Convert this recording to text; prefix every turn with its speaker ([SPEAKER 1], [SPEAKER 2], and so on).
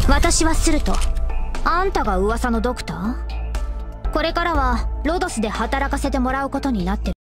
[SPEAKER 1] 私はスルト。あんたが噂のドクター？これからはロドスで働かせてもらうことになってる。